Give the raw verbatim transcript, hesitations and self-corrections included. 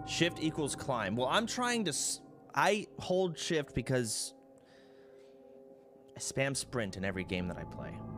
Shift equals climb. Well, I'm trying to... S I hold shift because I spam sprint in every game that I play.